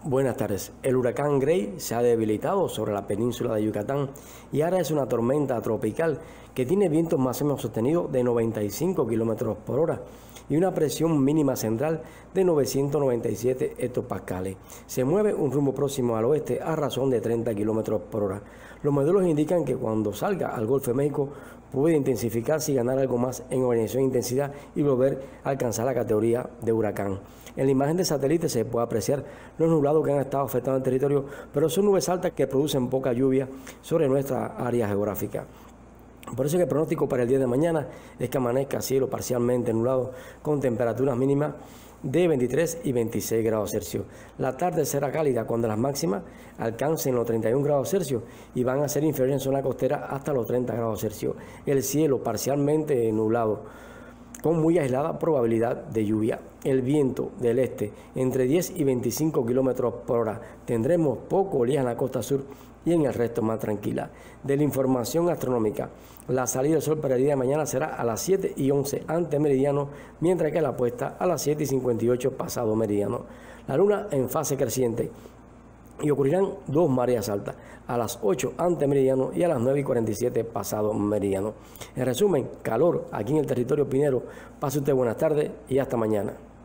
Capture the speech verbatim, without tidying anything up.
Buenas tardes. El huracán Gray se ha debilitado sobre la península de Yucatán y ahora es una tormenta tropical que tiene vientos más o menos sostenidos de noventa y cinco kilómetros por hora y una presión mínima central de novecientos noventa y siete hectopascales. Se mueve un rumbo próximo al oeste a razón de treinta kilómetros por hora. Los modelos indican que cuando salga al Golfo de México puede intensificarse y ganar algo más en organización e intensidad y volver a alcanzar la categoría de huracán. En la imagen de satélite se puede apreciar los nublados que han estado afectando el territorio, pero son nubes altas que producen poca lluvia sobre nuestra área geográfica. Por eso que el pronóstico para el día de mañana es que amanezca cielo parcialmente nublado con temperaturas mínimas de veintitrés y veintiséis grados Celsius. La tarde será cálida cuando las máximas alcancen los treinta y un grados Celsius y van a ser inferiores en zona costera hasta los treinta grados Celsius. El cielo parcialmente nublado con muy aislada probabilidad de lluvia. El viento del este entre diez y veinticinco kilómetros por hora. Tendremos poco oleaje en la costa sur y en el resto más tranquila. De la información astronómica, la salida del sol para el día de mañana será a las siete y once ante meridiano, mientras que la puesta a las siete y cincuenta y ocho pasado meridiano. La luna en fase creciente y ocurrirán dos mareas altas, a las ocho ante meridiano y a las nueve y cuarenta y siete pasado meridiano. En resumen, calor aquí en el territorio pinero. Pase usted buenas tardes y hasta mañana.